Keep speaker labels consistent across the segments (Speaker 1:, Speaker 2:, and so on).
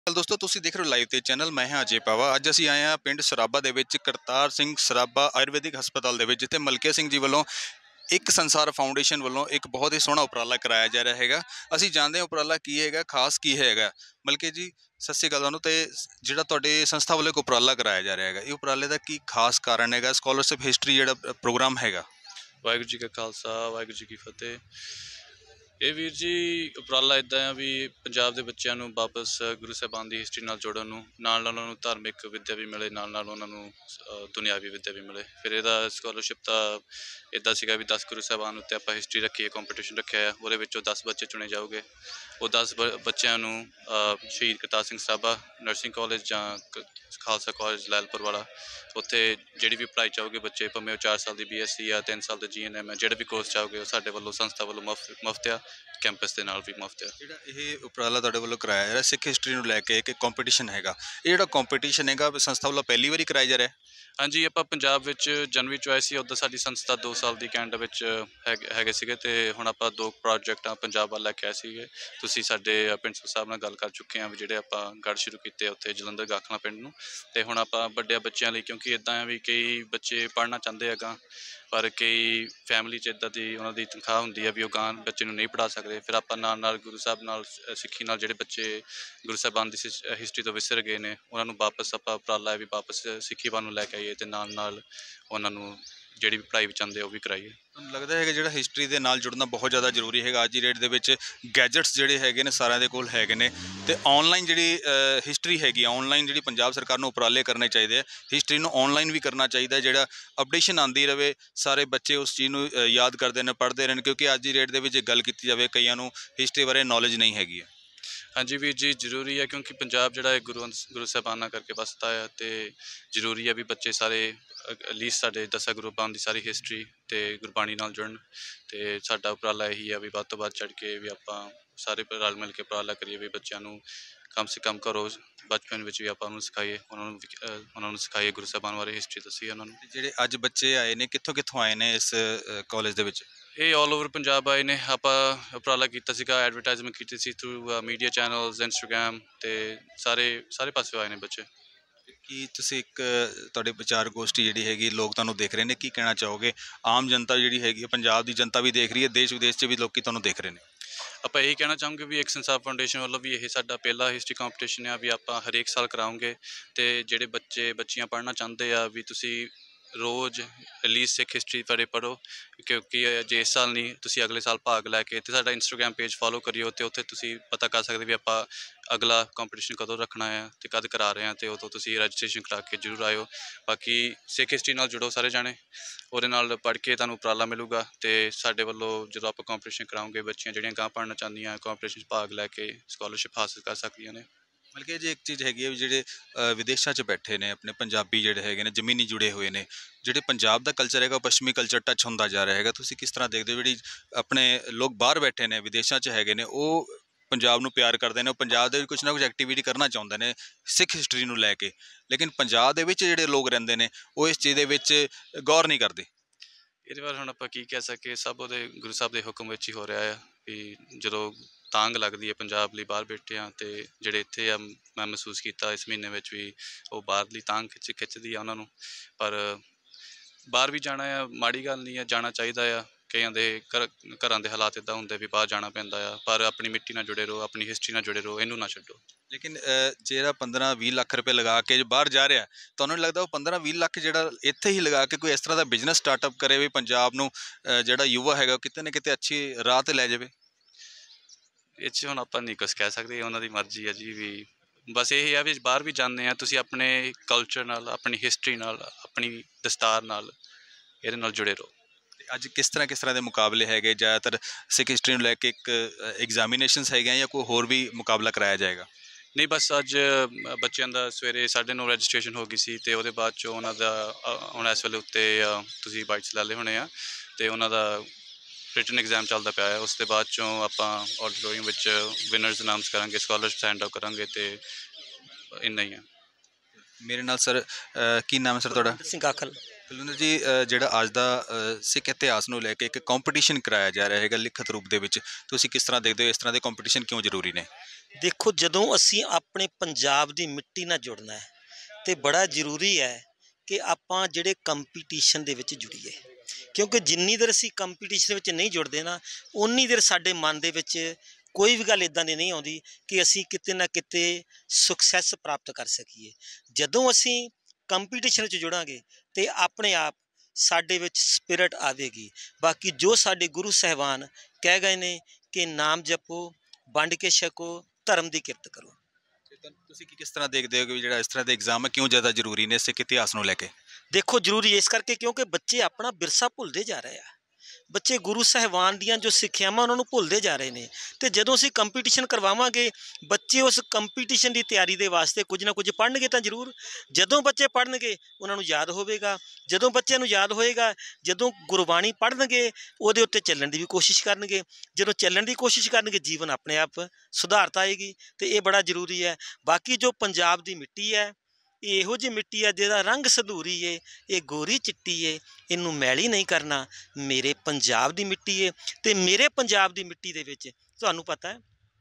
Speaker 1: ਦੋਸਤੋ ਤੁਸੀਂ ਦੇਖ ਰਹੇ ਹੋ ਲਾਈਵ ਤੇ ਚੈਨਲ। ਮੈਂ ਹਾਂ ਅਜੇ ਪਾਵਾ। ਅੱਜ ਅਸੀਂ ਆਏ ਹਾਂ ਪਿੰਡ ਸਰਾਭਾ ਦੇ ਵਿੱਚ ਕਰਤਾਰ ਸਿੰਘ ਸਰਾਭਾ ਆਯੁਰਵੈਦਿਕ ਹਸਪਤਾਲ ਦੇ ਵਿੱਚ, ਜਿੱਥੇ ਮਲਕੀਆ ਸਿੰਘ ਜੀ ਵੱਲੋਂ ਇੱਕ ਸੰਸਾਰ ਫਾਊਂਡੇਸ਼ਨ ਵੱਲੋਂ ਇੱਕ ਬਹੁਤ ਹੀ ਸੋਹਣਾ ਉਪਰਾਲਾ ਕਰਾਇਆ ਜਾ ਰਿਹਾ ਹੈਗਾ। ਅਸੀਂ ਜਾਣਦੇ ਹਾਂ ਉਪਰਾਲਾ ਕੀ ਹੈਗਾ, ਖਾਸ ਕੀ ਹੈਗਾ। ਮਲਕੀਆ ਜੀ ਸਤਿ ਸ਼੍ਰੀ ਅਕਾਲ ਤੁਹਾਨੂੰ। ਤੇ ਜਿਹੜਾ ਤੁਹਾਡੇ ਸੰਸਥਾ ਵੱਲੋਂ ਇੱਕ ਉਪਰਾਲਾ ਕਰਾਇਆ ਜਾ ਰਿਹਾ ਹੈਗਾ, ਇਹ ਉਪਰਾਲੇ ਦਾ ਕੀ ਖਾਸ ਕਾਰਨ ਹੈਗਾ? ਸਕਾਲਰਸ਼ਿਪ ਹਿਸਟਰੀ ਜਿਹੜਾ ਪ੍ਰੋਗਰਾਮ ਹੈਗਾ।
Speaker 2: ਵਾਹਿਗੁਰੂ ਜੀ ਕਾ ਖਾਲਸਾ, ਵਾਹਿਗੁਰੂ ਜੀ ਕੀ ਫਤਿਹ। ਇਹ ਵੀਰ ਜੀ ਉਪਰਾਲਾ ਇੱਦਾਂ ਆ ਵੀ ਪੰਜਾਬ ਦੇ ਬੱਚਿਆਂ ਨੂੰ ਵਾਪਸ ਗੁਰੂ ਸਾਹਿਬਾਨ ਦੀ ਹਿਸਟਰੀ ਨਾਲ ਜੋੜਨ ਨੂੰ, ਨਾਲ ਉਹਨਾਂ ਨੂੰ ਧਾਰਮਿਕ ਵਿੱਦਿਆ ਵੀ ਮਿਲੇ, ਨਾਲ ਉਹਨਾਂ ਨੂੰ ਦੁਨਿਆਵੀ ਵਿੱਦਿਆ ਵੀ ਮਿਲੇ। ਫਿਰ ਇਹਦਾ ਸਕਾਲਰਸ਼ਿਪ ਤਾਂ ਇੱਦਾਂ ਸੀਗਾ ਵੀ 10 ਗੁਰੂ ਸਾਹਿਬਾਨ ਉੱਤੇ ਆਪਾਂ ਹਿਸਟਰੀ ਰੱਖੀ ਹੈ, ਕੰਪੀਟੀਸ਼ਨ ਰੱਖਿਆ ਆ। ਉਹਦੇ ਵਿੱਚੋਂ 10 ਬੱਚੇ ਚੁਣੇ ਜਾਓਗੇ। ਉਹ 10 ਬੱਚਿਆਂ ਨੂੰ ਸ਼ਹੀਦ ਕਰਤਾਰ ਸਿੰਘ ਸਰਾਭਾ ਨਰਸਿੰਗ ਕਾਲਜ ਜਾਂ ਖਾਲਸਾ ਕਾਲਜ ਲੈਲਪੁਰ ਵਾਲਾ, ਉੱਥੇ ਜਿਹੜੀ ਵੀ ਪੜ੍ਹਾਈ ਚਾਹੋਗੇ ਬੱਚੇ, ਭਾਵੇਂ ਉਹ 4 ਸਾਲ ਦੀ BSc ਜਾਂ 3 ਸਾਲ ਦੇ GNM ਹੈ, ਜਿਹੜੇ ਵੀ ਕੋਰਸ ਚਾਹੋਗੇ ਉਹ ਸਾਡੇ ਵੱਲੋਂ ਸੰਸਥਾ ਵੱਲੋਂ ਮੁਫਤ ਆ। ਕੈਂਪਸ ਦੇ ਨਾਲ ਵੀ ਮੁਫਤ ਆ। ਜਿਹੜਾ
Speaker 1: ਇਹ ਉਪਰਾਲਾ ਤੁਹਾਡੇ ਵੱਲੋਂ ਕਰਾਇਆ ਜਾ ਰਿਹਾ ਸਿੱਖ ਹਿਸਟਰੀ ਨੂੰ ਲੈ ਕੇ, ਇੱਕ ਕੰਪੀਟੀਸ਼ਨ ਹੈਗਾ, ਇਹ ਜਿਹੜਾ ਕੰਪੀਟੀਸ਼ਨ ਹੈਗਾ ਸੰਸਥਾ ਵੱਲੋਂ ਪਹਿਲੀ ਵਾਰੀ ਕਰਾਇਆ ਜਾ ਰਿਹਾ?
Speaker 2: ਹਾਂਜੀ, ਆਪਾਂ ਪੰਜਾਬ ਵਿੱਚ ਜਨਵਰੀ 'ਚ ਆਏ ਸੀ। ਉੱਦਾਂ ਸਾਡੀ ਸੰਸਥਾ 2 ਸਾਲ ਦੀ ਕੈਨੇਡਾ ਵਿੱਚ ਹੈਗੇ ਸੀਗੇ, ਅਤੇ ਹੁਣ ਆਪਾਂ 2 ਪ੍ਰੋਜੈਕਟਾਂ ਪੰਜਾਬ ਵੱਲ ਲੈ ਕੇ ਆਏ ਸੀਗੇ। ਤੁਸੀਂ ਸਾਡੇ ਪ੍ਰਿੰਸੀਪਲ ਸਾਹਿਬ ਨਾਲ ਗੱਲ ਕਰ ਚੁੱਕੇ ਹਾਂ ਵੀ ਜਿਹੜੇ ਆਪਾਂ ਗੜ੍ਹ ਸ਼ੁਰੂ ਕੀਤੇ ਉੱਥੇ ਜਲੰਧਰ ਗਾਖਲਾ ਪਿੰਡ ਨੂੰ। ਅਤੇ ਹੁਣ ਆਪਾਂ ਵੱਡਿਆਂ ਬੱਚਿਆਂ ਲਈ, ਕਿਉਂਕਿ ਇੱਦਾਂ ਆ ਵੀ ਕਈ ਬੱਚੇ ਪੜ੍ਹਨਾ ਚਾਹੁੰਦੇ ਆ ਅਗਾਂਹ, ਪਰ ਕਈ ਫੈਮਿਲੀ 'ਚ ਇੱਦਾਂ ਦੀ ਉਹਨਾਂ ਦੀ ਤਨਖਾਹ ਹੁੰਦੀ ਆ ਵੀ ਉਹ ਅਗਾਂਹ ਬੱਚੇ ਨੂੰ ਨਹੀਂ ਪੜ੍ਹਾ ਸਕਦੇ। ਫਿਰ ਆਪਾਂ ਨਾਲ ਗੁਰੂ ਸਾਹਿਬ ਨਾਲ ਸਿੱਖੀ ਨਾਲ ਜਿਹੜੇ ਬੱਚੇ ਗੁਰੂ ਸਾਹਿਬਾਨ ਦੀ ਹਿਸਟਰੀ ਤੋਂ ਵਿਸਰ ਗਏ ਨੇ, ਉਹਨਾਂ ਨੂੰ ਵਾਪਸ ਆਪਾਂ ਉਪਰਾਲਾ ਵੀ ਵਾਪਸ ਸਿੱਖੀ ਵੱਲ ਨੂੰ ਲੈ ਕੇ ਆਈਏ, ਅਤੇ ਨਾਲ ਉਹਨਾਂ ਨੂੰ ਜਿਹੜੀ ਵੀ ਪੜ੍ਹਾਈ ਵਿੱਚ ਆਉਂਦੇ ਉਹ ਵੀ ਕਰਾਈਏ।
Speaker 1: ਤੁਹਾਨੂੰ ਲੱਗਦਾ ਹੈਗਾ ਜਿਹੜਾ ਹਿਸਟਰੀ ਦੇ ਨਾਲ ਜੁੜਨਾ ਬਹੁਤ ਜ਼ਿਆਦਾ ਜ਼ਰੂਰੀ ਹੈਗਾ? ਅੱਜ ਦੀ ਡੇਟ ਦੇ ਵਿੱਚ ਗੈਜਟਸ ਜਿਹੜੇ ਹੈਗੇ ਨੇ ਸਾਰਿਆਂ ਦੇ ਕੋਲ ਹੈਗੇ ਨੇ, ਅਤੇ ਔਨਲਾਈਨ ਜਿਹੜੀ ਹਿਸਟਰੀ ਹੈਗੀ, ਔਨਲਾਈਨ ਜਿਹੜੀ ਪੰਜਾਬ ਸਰਕਾਰ ਨੂੰ ਉਪਰਾਲੇ ਕਰਨੇ ਚਾਹੀਦੇ ਆ, ਹਿਸਟਰੀ ਨੂੰ ਔਨਲਾਈਨ ਵੀ ਕਰਨਾ ਚਾਹੀਦਾ, ਜਿਹੜਾ ਅਪਡੇਸ਼ਨ ਆਉਂਦੀ ਰਹੇ, ਸਾਰੇ ਬੱਚੇ ਉਸ ਚੀਜ਼ ਨੂੰ ਯਾਦ ਕਰਦੇ ਨੇ, ਪੜ੍ਹਦੇ ਰਹਿਣ। ਕਿਉਂਕਿ ਅੱਜ ਦੀ ਡੇਟ ਦੇ ਵਿੱਚ ਗੱਲ ਕੀਤੀ ਜਾਵੇ, ਕਈਆਂ ਨੂੰ ਹਿਸਟਰੀ ਬਾਰੇ ਨੌਲੇਜ ਨਹੀਂ ਹੈਗੀ ਹੈ।
Speaker 2: ਹਾਂਜੀ ਵੀਰ ਜੀ, ਜ਼ਰੂਰੀ ਹੈ, ਕਿਉਂਕਿ ਪੰਜਾਬ ਜਿਹੜਾ ਹੈ ਗੁਰੂ ਸਾਹਿਬਾਨਾਂ ਕਰਕੇ ਵਸਦਾ ਆ, ਅਤੇ ਜ਼ਰੂਰੀ ਹੈ ਵੀ ਬੱਚੇ ਸਾਰੇ ਐਟਲੀਸਟ ਸਾਡੇ 10 ਗੁਰੂਆਂ ਦੀ ਸਾਰੀ ਹਿਸਟਰੀ ਅਤੇ ਗੁਰਬਾਣੀ ਨਾਲ ਜੁੜਨ। ਅਤੇ ਸਾਡਾ ਉਪਰਾਲਾ ਇਹੀ ਆ ਵੀ ਵੱਧ ਤੋਂ ਵੱਧ ਚੜ੍ਹ ਕੇ ਵੀ ਆਪਾਂ ਸਾਰੇ ਰਲ ਮਿਲ ਕੇ ਉਪਰਾਲਾ ਕਰੀਏ ਵੀ ਬੱਚਿਆਂ ਨੂੰ ਕਮ ਸੇ ਕਮ ਘਰੋਂ ਬਚਪਨ ਵਿੱਚ ਵੀ ਆਪਾਂ ਉਹਨੂੰ ਸਿਖਾਈਏ, ਉਹਨਾਂ ਨੂੰ ਸਿਖਾਈਏ ਗੁਰੂ ਸਾਹਿਬਾਨ ਬਾਰੇ ਹਿਸਟਰੀ ਦੱਸੀਏ ਉਹਨਾਂ ਨੂੰ।
Speaker 1: ਜਿਹੜੇ ਅੱਜ ਬੱਚੇ ਆਏ ਨੇ, ਕਿੱਥੋਂ ਆਏ ਨੇ ਇਸ ਕਾਲਜ ਦੇ ਵਿੱਚ?
Speaker 2: ਇਹ ਆਲ ਓਵਰ ਪੰਜਾਬ ਆਏ ਨੇ। ਆਪਾਂ ਉਪਰਾਲਾ ਕੀਤਾ ਸੀਗਾ, ਐਡਵਰਟਾਈਜ਼ਮੈਂਟ ਕੀਤੀ ਸੀ ਥਰੂ ਮੀਡੀਆ ਚੈਨਲਸ, ਇੰਸਟਾਗ੍ਰਾਮ, ਅਤੇ ਸਾਰੇ ਪਾਸੇ ਆਏ ਨੇ ਬੱਚੇ।
Speaker 1: ਕੀ ਤੁਸੀਂ ਇੱਕ ਤੁਹਾਡੇ ਵਿਚਾਰ ਗੋਸ਼ਟੀ ਜਿਹੜੀ ਹੈਗੀ, ਲੋਕ ਤੁਹਾਨੂੰ ਦੇਖ ਰਹੇ ਨੇ, ਕੀ ਕਹਿਣਾ ਚਾਹੋਗੇ? ਆਮ ਜਨਤਾ ਜਿਹੜੀ ਹੈਗੀ, ਪੰਜਾਬ ਦੀ ਜਨਤਾ ਵੀ ਦੇਖ ਰਹੀ ਹੈ, ਦੇਸ਼ ਵਿਦੇਸ਼ 'ਚ ਵੀ ਲੋਕ ਤੁਹਾਨੂੰ ਦੇਖ ਰਹੇ ਨੇ।
Speaker 2: ਆਪਾਂ ਇਹੀ ਕਹਿਣਾ ਚਾਹਾਂਗੇ ਵੀ ਇੱਕ ਸੰਸਾਰ ਫਾਊਂਡੇਸ਼ਨ ਵੱਲੋਂ ਵੀ ਇਹ ਸਾਡਾ ਪਹਿਲਾ ਹਿਸਟਰੀ ਕੰਪੀਟੀਸ਼ਨ ਆ ਵੀ ਆਪਾਂ ਹਰੇਕ ਸਾਲ ਕਰਾਉਂਗੇ। ਅਤੇ ਜਿਹੜੇ ਬੱਚੀਆਂ ਪੜ੍ਹਨਾ ਚਾਹੁੰਦੇ ਆ ਵੀ ਤੁਸੀਂ ਰੋਜ਼ ਐਟਲੀਸਟ ਸਿੱਖ ਹਿਸਟਰੀ ਬਾਰੇ ਪੜ੍ਹੋ, ਕਿਉਂਕਿ ਜੇ ਇਸ ਸਾਲ ਨਹੀਂ, ਤੁਸੀਂ ਅਗਲੇ ਸਾਲ ਭਾਗ ਲੈ ਕੇ ਅਤੇ ਸਾਡਾ ਇੰਸਟਾਗ੍ਰਾਮ ਪੇਜ ਫੋਲੋ ਕਰਿਓ, ਅਤੇ ਉੱਥੇ ਤੁਸੀਂ ਪਤਾ ਕਰ ਸਕਦੇ ਵੀ ਆਪਾਂ ਅਗਲਾ ਕੰਪੀਟੀਸ਼ਨ ਕਦੋਂ ਰੱਖਣਾ ਆ ਅਤੇ ਕਦ ਕਰਾ ਰਹੇ ਹਾਂ, ਅਤੇ ਉਦੋਂ ਤੁਸੀਂ ਰਜਿਸਟ੍ਰੇਸ਼ਨ ਕਰਾ ਕੇ ਜ਼ਰੂਰ ਆਇਓ। ਬਾਕੀ ਸਿੱਖ ਹਿਸਟਰੀ ਨਾਲ ਜੁੜੋ ਸਾਰੇ ਜਾਣੇ, ਉਹਦੇ ਨਾਲ ਪੜ੍ਹ ਕੇ ਤੁਹਾਨੂੰ ਉਪਰਾਲਾ ਮਿਲੂਗਾ। ਅਤੇ ਸਾਡੇ ਵੱਲੋਂ ਜਦੋਂ ਆਪਾਂ ਕੰਪੀਟੀਸ਼ਨ ਕਰਾਉਂਗੇ, ਬੱਚੀਆਂ ਜਿਹੜੀਆਂ ਅਗਾਂਹ ਪੜ੍ਹਨਾ ਚਾਹੁੰਦੀਆਂ ਕੰਪੀਟੀਸ਼ਨ 'ਚ ਭਾਗ ਲੈ ਕੇ ਸਕਾਲਰਸ਼ਿਪ ਹਾਸਲ ਕਰ ਸਕਦੀਆਂ ਨੇ।
Speaker 1: ਬਲਕਿ ਜੇ ਇੱਕ ਚੀਜ਼ ਹੈਗੀ ਹੈ ਵੀ ਜਿਹੜੇ ਵਿਦੇਸ਼ਾਂ 'ਚ ਬੈਠੇ ਨੇ ਆਪਣੇ ਪੰਜਾਬੀ ਜਿਹੜੇ ਹੈਗੇ ਨੇ, ਜ਼ਮੀਨੀ ਜੁੜੇ ਹੋਏ ਨੇ, ਜਿਹੜੇ ਪੰਜਾਬ ਦਾ ਕਲਚਰ ਹੈਗਾ ਉਹ ਪੱਛਮੀ ਕਲਚਰ ਟੱਚ ਹੁੰਦਾ ਜਾ ਰਿਹਾ ਹੈਗਾ। ਤੁਸੀਂ ਕਿਸ ਤਰ੍ਹਾਂ ਦੇਖਦੇ ਹੋ ਜਿਹੜੀ ਆਪਣੇ ਲੋਕ ਬਾਹਰ ਬੈਠੇ ਨੇ, ਵਿਦੇਸ਼ਾਂ 'ਚ ਹੈਗੇ ਨੇ, ਉਹ ਪੰਜਾਬ ਨੂੰ ਪਿਆਰ ਕਰਦੇ ਨੇ, ਉਹ ਪੰਜਾਬ ਦੇ ਵਿੱਚ ਕੁਛ ਨਾ ਕੁਛ ਐਕਟੀਵਿਟੀ ਕਰਨਾ ਚਾਹੁੰਦੇ ਨੇ ਸਿੱਖ ਹਿਸਟਰੀ ਨੂੰ ਲੈ ਕੇ, ਲੇਕਿਨ ਪੰਜਾਬ ਦੇ ਵਿੱਚ ਜਿਹੜੇ ਲੋਕ ਰਹਿੰਦੇ ਨੇ ਉਹ ਇਸ ਚੀਜ਼ ਦੇ ਵਿੱਚ ਗੌਰ ਨਹੀਂ ਕਰਦੇ?
Speaker 2: ਇਹਦੇ ਬਾਰੇ ਹੁਣ ਆਪਾਂ ਕੀ ਕਹਿ ਸਕੀਏ, ਸਭ ਉਹਦੇ ਗੁਰੂ ਸਾਹਿਬ ਦੇ ਹੁਕਮ ਵਿੱਚ ਹੀ ਹੋ ਰਿਹਾ ਆ ਵੀ ਜਦੋਂ ਤਾਂਘ ਲੱਗਦੀ ਹੈ ਪੰਜਾਬ ਲਈ ਬਾਹਰ ਬੈਠੇ ਆ, ਅਤੇ ਜਿਹੜੇ ਇੱਥੇ ਆ, ਮੈਂ ਮਹਿਸੂਸ ਕੀਤਾ ਇਸ ਮਹੀਨੇ ਵਿੱਚ ਵੀ ਉਹ ਬਾਹਰਲੀ ਤਾਂਘ ਖਿੱਚਦੀ ਆ ਉਹਨਾਂ ਨੂੰ। ਪਰ ਬਾਹਰ ਵੀ ਜਾਣਾ ਆ ਮਾੜੀ ਗੱਲ ਨਹੀਂ ਆ, ਜਾਣਾ ਚਾਹੀਦਾ ਆ। ਕਈਆਂ ਦੇ ਘਰਾਂ ਦੇ ਹਾਲਾਤ ਇੱਦਾਂ ਹੁੰਦੇ ਵੀ ਬਾਹਰ ਜਾਣਾ ਪੈਂਦਾ ਆ, ਪਰ ਆਪਣੀ ਮਿੱਟੀ ਨਾਲ ਜੁੜੇ ਰਹੋ, ਆਪਣੀ ਹਿਸਟਰੀ ਨਾਲ ਜੁੜੇ ਰਹੋ, ਇਹਨੂੰ ਨਾ ਛੱਡੋ।
Speaker 1: ਲੇਕਿਨ ਜਿਹੜਾ 15-20 ਲੱਖ ਰੁਪਏ ਲਗਾ ਕੇ ਜੋ ਬਾਹਰ ਜਾ ਰਿਹਾ, ਤੁਹਾਨੂੰ ਨਹੀਂ ਲੱਗਦਾ ਉਹ 15-20 ਲੱਖ ਜਿਹੜਾ ਇੱਥੇ ਹੀ ਲਗਾ ਕੇ ਕੋਈ ਇਸ ਤਰ੍ਹਾਂ ਦਾ ਬਿਜ਼ਨਸ ਸਟਾਰਟਅਪ ਕਰੇ ਵੀ ਪੰਜਾਬ ਨੂੰ ਜਿਹੜਾ ਯੁਵਾ ਹੈਗਾ ਉਹ ਕਿਤੇ ਨਾ ਕਿਤੇ ਅੱਛੀ ਰਾਹ 'ਤੇ ਲੈ ਜਾਵੇ?
Speaker 2: ਇਹ 'ਚ ਹੁਣ ਆਪਾਂ ਨਹੀਂ ਕੁਛ ਕਹਿ ਸਕਦੇ, ਉਹਨਾਂ ਦੀ ਮਰਜ਼ੀ ਹੈ ਜੀ। ਵੀ ਬਸ ਇਹ ਆ ਵੀ ਬਾਹਰ ਵੀ ਜਾਂਦੇ ਆ, ਤੁਸੀਂ ਆਪਣੇ ਕਲਚਰ ਨਾਲ, ਆਪਣੀ ਹਿਸਟਰੀ ਨਾਲ, ਆਪਣੀ ਦਸਤਾਰ ਨਾਲ, ਇਹਦੇ ਨਾਲ ਜੁੜੇ ਰਹੋ।
Speaker 1: ਅੱਜ ਕਿਸ ਤਰ੍ਹਾਂ ਦੇ ਮੁਕਾਬਲੇ ਹੈਗੇ? ਜ਼ਿਆਦਾਤਰ ਸਿੱਖ ਹਿਸਟਰੀ ਨੂੰ ਲੈ ਕੇ ਇੱਕ ਐਗਜ਼ਾਮੀਨੇਸ਼ਨਸ ਹੈਗੇ ਜਾਂ ਕੋਈ ਹੋਰ ਵੀ ਮੁਕਾਬਲਾ ਕਰਾਇਆ ਜਾਏਗਾ?
Speaker 2: ਨਹੀਂ, ਬਸ ਅੱਜ ਬੱਚਿਆਂ ਦਾ ਸਵੇਰੇ 9:30 ਰਜਿਸਟ੍ਰੇਸ਼ਨ ਹੋ ਗਈ ਸੀ, ਅਤੇ ਉਹਦੇ ਬਾਅਦ 'ਚੋਂ ਉਹਨਾਂ ਦਾ ਹੁਣ ਇਸ ਵੇਲੇ ਉੱਤੇ ਤੁਸੀਂ ਬਾਈਟਸ ਲੈ ਲਏ ਹੋਣੇ ਆ, ਅਤੇ ਉਹਨਾਂ ਦਾ ਰਿਟਨ ਐਗਜ਼ਾਮ ਚੱਲਦਾ ਪਿਆ ਹੈ। ਉਸ ਤੋਂ ਬਾਅਦ 'ਚੋਂ ਆਪਾਂ ਆਡੀਟੋਰੀਅਮ ਵਿੱਚ ਵਿਨਰਸ ਅਨਾਊਂਸ ਕਰਾਂਗੇ, ਸਕਾਲਰਸ਼ਿਪ ਸੈਂਡ ਆਊਟ ਕਰਾਂਗੇ, ਅਤੇ ਇੰਨਾ ਹੀ ਆ।
Speaker 1: ਮੇਰੇ ਨਾਲ ਸਰ ਕੀ ਨਾਮ ਹੈ ਸਰ ਤੁਹਾਡਾ?
Speaker 3: ਸਿੰਘ ਕਾਖਲ।
Speaker 1: ਕੁਲਵਿੰਦਰ ਜੀ, ਜਿਹੜਾ ਅੱਜ ਦਾ ਸਿੱਖ ਇਤਿਹਾਸ ਨੂੰ ਲੈ ਕੇ ਇੱਕ ਕੰਪੀਟੀਸ਼ਨ ਕਰਾਇਆ ਜਾ ਰਿਹਾ ਹੈਗਾ ਲਿਖਤ ਰੂਪ ਦੇ ਵਿੱਚ, ਤੁਸੀਂ ਕਿਸ ਤਰ੍ਹਾਂ ਦੇਖਦੇ ਹੋ? ਇਸ ਤਰ੍ਹਾਂ ਦੇ ਕੰਪੀਟੀਸ਼ਨ ਕਿਉਂ ਜ਼ਰੂਰੀ ਨੇ?
Speaker 3: ਦੇਖੋ, ਜਦੋਂ ਅਸੀਂ ਆਪਣੇ ਪੰਜਾਬ ਦੀ ਮਿੱਟੀ ਨਾਲ ਜੁੜਨਾ ਹੈ ਤੇ ਬੜਾ ਜ਼ਰੂਰੀ ਹੈ ਕਿ ਆਪਾਂ ਜਿਹੜੇ ਕੰਪੀਟੀਸ਼ਨ ਦੇ ਵਿੱਚ ਜੁੜੀਏ, ਕਿਉਂਕਿ ਜਿੰਨੀ ਦੇਰ ਅਸੀਂ ਕੰਪੀਟੀਸ਼ਨ ਵਿੱਚ ਨਹੀਂ ਜੁੜਦੇ ਨਾ, ਓਨੀ ਦੇਰ ਸਾਡੇ ਮਨ ਦੇ ਵਿੱਚ ਕੋਈ ਵੀ ਗੱਲ ਇੱਦਾਂ ਦੀ ਨਹੀਂ ਆਉਂਦੀ ਕਿ ਅਸੀਂ ਕਿਤੇ ਨਾ ਕਿਤੇ ਸਕਸੈਸ ਪ੍ਰਾਪਤ ਕਰ ਸਕੀਏ। ਜਦੋਂ ਅਸੀਂ ਕੰਪੀਟੀਸ਼ਨ ਵਿੱਚ ਜੁੜਾਂਗੇ ਤੇ ਆਪਣੇ ਆਪ ਸਾਡੇ ਵਿੱਚ ਸਪਿਰਿਟ ਆਵੇਗੀ। ਬਾਕੀ ਜੋ ਸਾਡੇ ਗੁਰੂ ਸਾਹਿਬਾਨ ਕਹਿ ਗਏ ਨੇ ਕਿ ਨਾਮ ਜਪੋ, ਵੰਡ ਕੇ ਛਕੋ, ਧਰਮ ਦੀ ਕਿਰਤ ਕਰੋ।
Speaker 1: ਤੁਸੀਂ ਕਿਸ ਤਰ੍ਹਾਂ ਦੇਖਦੇ ਹੋ ਕਿ ਜਿਹੜਾ ਇਸ ਤਰ੍ਹਾਂ ਦੇ ਐਗਜ਼ਾਮ ਹੈ ਕਿਉਂ ਜ਼ਿਆਦਾ ਜ਼ਰੂਰੀ ਨੇ ਸਿੱਖ ਇਤਿਹਾਸ ਨੂੰ ਲੈ ਕੇ?
Speaker 3: ਦੇਖੋ, ਜ਼ਰੂਰੀ ਇਸ ਕਰਕੇ ਕਿਉਂਕਿ ਬੱਚੇ ਆਪਣਾ ਵਿਰਸਾ ਭੁੱਲਦੇ ਜਾ ਰਹੇ ਆ। ਬੱਚੇ ਗੁਰੂ ਸਾਹਿਬਾਨ ਦੀਆਂ ਜੋ ਸਿੱਖਿਆਵਾਂ ਉਹਨਾਂ ਨੂੰ ਭੁੱਲਦੇ ਜਾ ਰਹੇ ਨੇ, ਅਤੇ ਜਦੋਂ ਅਸੀਂ ਕੰਪੀਟੀਸ਼ਨ ਕਰਵਾਵਾਂਗੇ, ਬੱਚੇ ਉਸ ਕੰਪੀਟੀਸ਼ਨ ਦੀ ਤਿਆਰੀ ਦੇ ਵਾਸਤੇ ਕੁਝ ਨਾ ਕੁਝ ਪੜ੍ਹਨਗੇ ਤਾਂ ਜ਼ਰੂਰ। ਜਦੋਂ ਬੱਚੇ ਪੜ੍ਹਨਗੇ ਉਹਨਾਂ ਨੂੰ ਯਾਦ ਹੋਵੇਗਾ। ਜਦੋਂ ਬੱਚਿਆਂ ਨੂੰ ਯਾਦ ਹੋਏਗਾ, ਜਦੋਂ ਗੁਰਬਾਣੀ ਪੜ੍ਹਨਗੇ ਉਹਦੇ ਉੱਤੇ ਚੱਲਣ ਦੀ ਵੀ ਕੋਸ਼ਿਸ਼ ਕਰਨਗੇ। ਜਦੋਂ ਚੱਲਣ ਦੀ ਕੋਸ਼ਿਸ਼ ਕਰਨਗੇ, ਜੀਵਨ ਆਪਣੇ ਆਪ ਸੁਧਾਰਤ ਆਏਗੀ, ਅਤੇ ਇਹ ਬੜਾ ਜ਼ਰੂਰੀ ਹੈ। ਬਾਕੀ ਜੋ ਪੰਜਾਬ ਦੀ ਮਿੱਟੀ ਹੈ, ਇਹ ਇਹੋ ਜਿਹੀ ਮਿੱਟੀ ਹੈ ਜਿਹਦਾ ਰੰਗ ਸੰਧੂਰੀ ਏ, ਇਹ ਗੋਰੀ ਚਿੱਟੀ ਏ, ਇਹਨੂੰ ਮੈਲੀ ਨਹੀਂ ਕਰਨਾ। ਮੇਰੇ ਪੰਜਾਬ ਦੀ ਮਿੱਟੀ ਏ, ਅਤੇ ਮੇਰੇ ਪੰਜਾਬ ਦੀ ਮਿੱਟੀ ਦੇ ਵਿੱਚ ਤੁਹਾਨੂੰ ਪਤਾ ਹੈ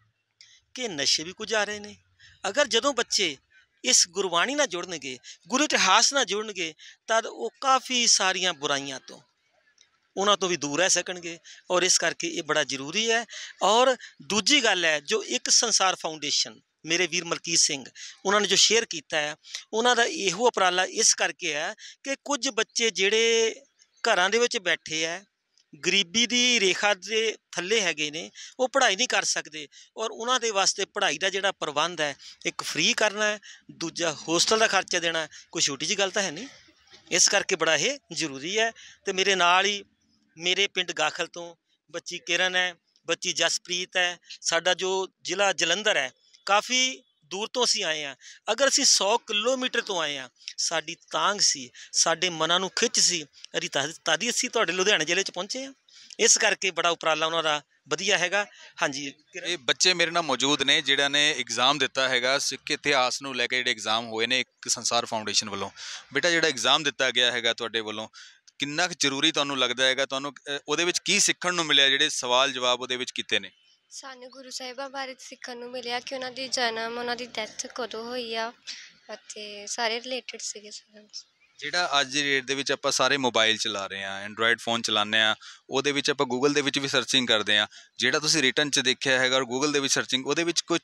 Speaker 3: ਕਿ ਨਸ਼ੇ ਵੀ ਕੁਝ ਆ ਰਹੇ ਨੇ। ਅਗਰ ਜਦੋਂ ਬੱਚੇ ਇਸ ਗੁਰਬਾਣੀ ਨਾਲ ਜੁੜਨਗੇ, ਗੁਰੂ ਇਤਿਹਾਸ ਨਾਲ ਜੁੜਨਗੇ, ਤਦ ਉਹ ਕਾਫੀ ਸਾਰੀਆਂ ਬੁਰਾਈਆਂ ਤੋਂ ਉਹਨਾਂ ਤੋਂ ਵੀ ਦੂਰ ਰਹਿ ਸਕਣਗੇ। ਔਰ ਇਸ ਕਰਕੇ ਇਹ ਬੜਾ ਜ਼ਰੂਰੀ ਹੈ। ਔਰ ਦੂਜੀ ਗੱਲ ਹੈ, ਜੋ ਇੱਕ ਸੰਸਾਰ ਫਾਊਂਡੇਸ਼ਨ ਮੇਰੇ ਵੀਰ ਮਲਕੀਤ ਸਿੰਘ ਉਹਨਾਂ ਨੇ ਜੋ ਸ਼ੇਅਰ ਕੀਤਾ ਹੈ, ਉਹਨਾਂ ਦਾ ਇਹੋ ਉਪਰਾਲਾ ਇਸ ਕਰਕੇ ਹੈ ਕਿ ਕੁਝ ਬੱਚੇ ਜਿਹੜੇ ਘਰਾਂ ਦੇ ਵਿੱਚ ਬੈਠੇ ਹੈ, ਗਰੀਬੀ ਦੀ ਰੇਖਾ ਦੇ ਥੱਲੇ ਹੈਗੇ ਨੇ, ਉਹ ਪੜ੍ਹਾਈ ਨਹੀਂ ਕਰ ਸਕਦੇ, ਔਰ ਉਹਨਾਂ ਦੇ ਵਾਸਤੇ ਪੜ੍ਹਾਈ ਦਾ ਜਿਹੜਾ ਪ੍ਰਬੰਧ ਹੈ, ਇੱਕ ਫ੍ਰੀ ਕਰਨਾ ਹੈ, ਦੂਜਾ ਹੋਸਟਲ ਦਾ ਖਰਚਾ ਦੇਣਾ। ਕੋਈ ਛੋਟੀ ਜਿਹੀ ਗੱਲ ਤਾਂ ਹੈ ਨਹੀਂ। ਇਸ ਕਰਕੇ ਬੜਾ ਇਹ ਜ਼ਰੂਰੀ ਹੈ। ਅਤੇ ਮੇਰੇ ਨਾਲ ਹੀ ਮੇਰੇ ਪਿੰਡ ਗਾਖਲ ਤੋਂ ਬੱਚੀ ਕਿਰਨ ਹੈ, ਬੱਚੀ ਜਸਪ੍ਰੀਤ ਹੈ। ਸਾਡਾ ਜੋ ਜ਼ਿਲ੍ਹਾ ਜਲੰਧਰ ਹੈ, ਕਾਫੀ ਦੂਰ ਤੋਂ ਅਸੀਂ ਆਏ ਹਾਂ। ਅਗਰ ਅਸੀਂ 100 ਕਿਲੋਮੀਟਰ ਤੋਂ ਆਏ ਹਾਂ, ਸਾਡੀ ਤਾਂਘ ਸੀ, ਸਾਡੇ ਮਨਾਂ ਨੂੰ ਖਿੱਚ ਸੀ, ਤਦ ਹੀ ਅਸੀਂ ਤੁਹਾਡੇ ਲੁਧਿਆਣਾ ਜ਼ਿਲ੍ਹੇ 'ਚ ਪਹੁੰਚੇ ਹਾਂ। ਇਸ ਕਰਕੇ ਬੜਾ ਉਪਰਾਲਾ ਉਹਨਾਂ ਦਾ ਵਧੀਆ ਹੈਗਾ। ਹਾਂਜੀ,
Speaker 1: ਇਹ ਬੱਚੇ ਮੇਰੇ ਨਾਲ ਮੌਜੂਦ ਨੇ ਜਿਹੜਾ ਨੇ ਐਗਜ਼ਾਮ ਦਿੱਤਾ ਹੈਗਾ ਸਿੱਖ ਇਤਿਹਾਸ ਨੂੰ ਲੈ ਕੇ, ਜਿਹੜੇ ਐਗਜ਼ਾਮ ਹੋਏ ਨੇ ਇੱਕ ਸੰਸਾਰ ਫਾਊਂਡੇਸ਼ਨ ਵੱਲੋਂ। ਬੇਟਾ, ਜਿਹੜਾ ਐਗਜ਼ਾਮ ਦਿੱਤਾ ਗਿਆ ਹੈਗਾ ਤੁਹਾਡੇ ਵੱਲੋਂ, ਕਿੰਨਾ ਕੁ ਜ਼ਰੂਰੀ ਤੁਹਾਨੂੰ ਲੱਗਦਾ ਹੈਗਾ? ਤੁਹਾਨੂੰ ਉਹਦੇ ਵਿੱਚ ਕੀ ਸਿੱਖਣ ਨੂੰ ਮਿਲਿਆ? ਜਿਹੜੇ ਸਵਾਲ ਜਵਾਬ ਉਹਦੇ ਵਿੱਚ ਕੀਤੇ ਨੇ।
Speaker 4: ਸਾਨੂੰ ਗੁਰੂ ਸਾਹਿਬਾਂ ਬਾਰੇ ਸਿੱਖਣ ਨੂੰ ਮਿਲਿਆ ਕਿ ਉਹਨਾਂ ਦੀ ਜਨਮ, ਉਹਨਾਂ ਦੀ ਡੈਥ ਕਦੋਂ ਹੋਈ ਆ, ਅਤੇ ਸਾਰੇ ਰਿਲੇਟਡ ਸੀਗੇ ਸਾਰਿਆਂ ਦੇ।
Speaker 1: ਜਿਹੜਾ ਅੱਜ ਦੀ ਡੇਟ ਦੇ ਵਿੱਚ ਆਪਾਂ ਸਾਰੇ ਮੋਬਾਈਲ ਚਲਾ ਰਹੇ ਹਾਂ, ਐਂਡਰੋਇਡ ਫੋਨ ਚਲਾਉਂਦੇ ਹਾਂ, ਉਹਦੇ ਵਿੱਚ ਆਪਾਂ ਗੂਗਲ ਦੇ ਵਿੱਚ ਵੀ ਸਰਚਿੰਗ ਕਰਦੇ ਹਾਂ। ਜਿਹੜਾ ਤੁਸੀਂ ਰਿਟਨ 'ਚ ਦੇਖਿਆ ਹੈਗਾ ਔਰ ਗੂਗਲ ਦੇ ਵਿੱਚ ਸਰਚਿੰਗ, ਉਹਦੇ ਵਿੱਚ ਕੁਝ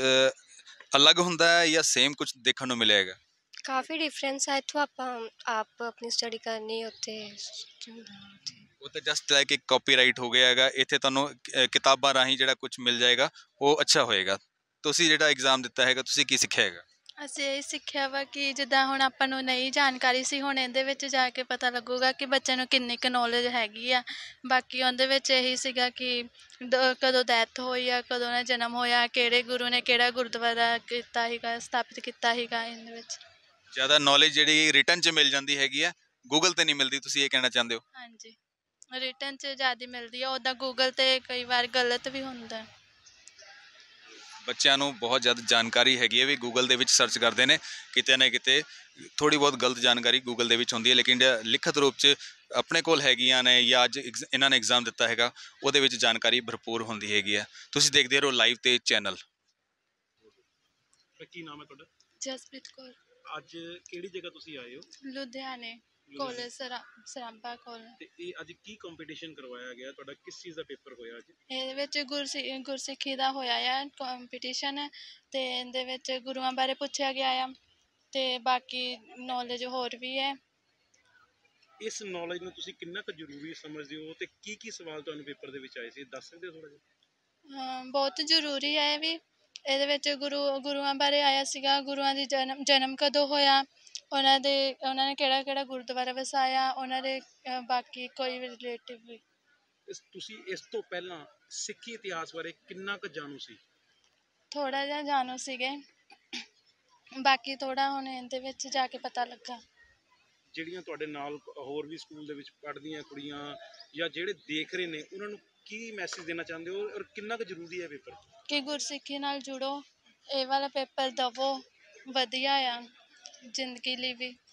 Speaker 1: ਅਲੱਗ ਹੁੰਦਾ ਹੈ ਜਾਂ ਸੇਮ ਕੁਝ ਦੇਖਣ ਨੂੰ ਮਿਲਿਆ ਹੈਗਾ?
Speaker 4: ਕਾਫੀ ਡਿਫਰੈਂਸ ਆ। ਇੱਥੋਂ ਆਪਾਂ ਆਪ ਆਪਣੀ ਸਟੱਡੀ ਕਰਨੀ, ਉੱਥੇ
Speaker 1: ਉਹ ਤਾਂ ਜਸਟ ਲਾਈਕ ਇੱਕ ਕਾਪੀਰਾਈਟ ਹੋ ਗਿਆ ਹੈਗਾ। ਇੱਥੇ ਤੁਹਾਨੂੰ ਕਿਤਾਬਾਂ ਰਾਹੀਂ ਜਿਹੜਾ ਕੁਝ ਮਿਲ ਜਾਏਗਾ ਉਹ ਅੱਛਾ ਹੋਏਗਾ। ਤੁਸੀਂ ਜਿਹੜਾ ਐਗਜ਼ਾਮ ਦਿੱਤਾ ਹੈਗਾ, ਤੁਸੀਂ ਕੀ ਸਿੱਖਿਆ ਹੈਗਾ?
Speaker 5: ਅਸੀਂ ਇਹ ਸਿੱਖਿਆ ਵਾ ਕਿ ਜਿੱਦਾਂ ਹੁਣ ਆਪਾਂ ਨੂੰ ਨਹੀਂ ਜਾਣਕਾਰੀ ਸੀ, ਹੁਣ ਇਹਦੇ ਵਿੱਚ ਜਾ ਕੇ ਪਤਾ ਲੱਗੂਗਾ ਕਿ ਬੱਚਿਆਂ ਨੂੰ ਕਿੰਨੀ ਕੁ ਨੌਲੇਜ ਹੈਗੀ ਆ। ਬਾਕੀ ਉਹਦੇ ਵਿੱਚ ਇਹੀ ਸੀਗਾ ਕਿ ਕਦੋਂ ਡੈਥ ਹੋਈ ਆ, ਕਦੋਂ ਦਾ ਜਨਮ ਹੋਇਆ, ਕਿਹੜੇ ਗੁਰੂ ਨੇ ਕਿਹੜਾ ਗੁਰਦੁਆਰਾ ਕੀਤਾ ਸੀਗਾ, ਸਥਾਪਿਤ ਕੀਤਾ ਸੀਗਾ। ਇਹਦੇ ਵਿੱਚ
Speaker 1: ਜ਼ਿਆਦਾ ਨੌਲੇਜ ਜਿਹੜੀ ਰਿਟਨ 'ਚ ਮਿਲ ਜਾਂਦੀ ਹੈਗੀ ਆ, ਗੂਗਲ 'ਤੇ ਨਹੀਂ ਮਿਲਦੀ, ਤੁਸੀਂ ਇਹ ਕਹਿਣਾ ਚਾਹੁੰਦੇ ਹੋ?
Speaker 5: ਹਾਂਜੀ, ਰਿਟਨ 'ਚ ਜ਼ਿਆਦਾ ਮਿਲਦੀ ਆ। ਉੱਦਾਂ ਗੂਗਲ 'ਤੇ ਕਈ ਵਾਰ ਗਲਤ ਵੀ ਹੁੰਦਾ।
Speaker 1: ਬੱਚਿਆਂ ਨੂੰ ਬਹੁਤ ਜ਼ਿਆਦਾ ਜਾਣਕਾਰੀ ਹੈਗੀ ਹੈ ਵੀ ਗੂਗਲ ਦੇ ਵਿੱਚ ਸਰਚ ਕਰਦੇ ਨੇ, ਕਿਤੇ ਨਾ ਕਿਤੇ ਥੋੜ੍ਹੀ ਬਹੁਤ ਗਲਤ ਜਾਣਕਾਰੀ ਗੂਗਲ ਦੇ ਵਿੱਚ ਹੁੰਦੀ ਹੈ, ਲੇਕਿਨ ਲਿਖਤ ਰੂਪ 'ਚ ਆਪਣੇ ਕੋਲ ਹੈਗੀਆਂ ਨੇ ਜਾਂ ਅੱਜ ਇਹਨਾਂ ਨੇ ਐਗਜ਼ਾਮ ਦਿੱਤਾ ਹੈਗਾ, ਉਹਦੇ ਵਿੱਚ ਜਾਣਕਾਰੀ ਭਰਪੂਰ ਹੁੰਦੀ ਹੈਗੀ ਹੈ। ਤੁਸੀਂ ਦੇਖਦੇ ਰਹੋ ਲਾਈਵ ਤੇ ਚੈਨਲ।
Speaker 6: ਕੀ ਨਾਮ ਹੈ ਤੁਹਾਡਾ?
Speaker 5: ਜਸਪ੍ਰੀਤ ਕੌਰ।
Speaker 6: ਅੱਜ ਕਿਹੜੀ ਜਗ੍ਹਾ ਤੁਸੀਂ ਆਏ ਹੋ?
Speaker 5: ਲੁਧਿਆਣੇ ਕਾਲਜ ਸਰਾਂਭਾ ਕਾਲਜ।
Speaker 6: ਤੇ ਇਹ ਅੱਜ ਕੀ ਕੰਪੀਟੀਸ਼ਨ ਕਰਵਾਇਆ ਗਿਆ ਤੁਹਾਡਾ? ਕਿਸ ਚੀਜ਼ ਦਾ ਪੇਪਰ ਹੋਇਆ ਅੱਜ?
Speaker 5: ਇਹਦੇ ਵਿੱਚ ਗੁਰਸਿੱਖੀ ਦਾ ਹੋਇਆ ਆ ਕੰਪੀਟੀਸ਼ਨ, ਅਤੇ ਇਹਦੇ ਵਿੱਚ ਗੁਰੂਆਂ ਬਾਰੇ ਪੁੱਛਿਆ ਗਿਆ ਆ, ਅਤੇ ਬਾਕੀ ਨੌਲੇਜ ਹੋਰ ਵੀ ਹੈ।
Speaker 6: ਇਸ ਨੌਲੇਜ ਨੂੰ ਤੁਸੀਂ ਕਿੰਨਾ ਕੁ ਜ਼ਰੂਰੀ ਸਮਝਦੇ ਹੋ, ਤੇ ਕੀ ਕੀ ਸਵਾਲ ਤੁਹਾਨੂੰ ਪੇਪਰ ਦੇ ਵਿੱਚ ਆਏ ਸੀ, ਦੱਸ ਸਕਦੇ ਹੋ ਥੋੜ੍ਹਾ ਜਿਹਾ?
Speaker 5: ਬਹੁਤ ਜ਼ਰੂਰੀ ਹੈ ਇਹ ਵੀ। ਇਹਦੇ ਵਿੱਚ ਗੁਰੂਆਂ ਬਾਰੇ ਆਇਆ ਸੀਗਾ, ਗੁਰੂਆਂ ਦੀ ਜਨਮ ਕਦੋਂ ਹੋਇਆ, ਉਹਨਾਂ ਨੇ ਕਿਹੜਾ ਕਿਹੜਾ ਗੁਰਦੁਆਰਾ ਵਸਾਇਆ, ਉਹਨਾਂ ਦੇ ਬਾਕੀ ਕੋਈ ਵੀ ਰਿਲੇਟਿਵ ਵੀ।
Speaker 6: ਤੁਸੀਂ ਇਸ ਤੋਂ ਪਹਿਲਾਂ ਸਿੱਖੀ ਇਤਿਹਾਸ ਬਾਰੇ ਕਿੰਨਾ ਕੁ ਜਾਣੂ ਸੀ?
Speaker 5: ਥੋੜ੍ਹਾ ਜਿਹਾ ਜਾਣੂ ਸੀਗੇ, ਬਾਕੀ ਥੋੜ੍ਹਾ ਹੁਣ ਇਹਦੇ ਵਿੱਚ ਜਾ ਕੇ ਪਤਾ ਲੱਗਾ।
Speaker 6: ਜਿਹੜੀਆਂ ਤੁਹਾਡੇ ਨਾਲ ਹੋਰ ਵੀ ਸਕੂਲ ਦੇ ਵਿੱਚ ਪੜ੍ਹਦੀਆਂ ਕੁੜੀਆਂ ਜਾਂ ਜਿਹੜੇ ਦੇਖ ਰਹੇ ਨੇ, ਉਹਨਾਂ ਨੂੰ ਕੀ ਮੈਸੇਜ ਦੇਣਾ ਚਾਹੁੰਦੇ ਹੋ, ਔਰ ਕਿੰਨਾ ਕੁ ਜ਼ਰੂਰੀ ਹੈ ਪੇਪਰ?
Speaker 5: ਕਿ ਗੁਰਸਿੱਖੀ ਨਾਲ ਜੁੜੋ, ਇਹ ਵਾਲਾ ਪੇਪਰ ਦੇਵੋ, ਵਧੀਆ ਆ ਜ਼ਿੰਦਗੀ ਲਈ ਵੀ।